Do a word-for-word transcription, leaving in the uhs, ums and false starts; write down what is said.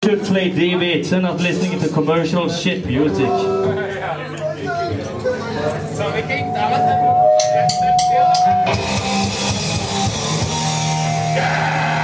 should play D V, so not listening to commercial shit music. So we can yeah.